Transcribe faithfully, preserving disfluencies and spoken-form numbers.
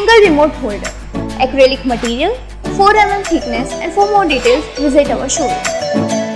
single remote holder. Acrylic material, four millimeters thickness, and for more details visit our showroom.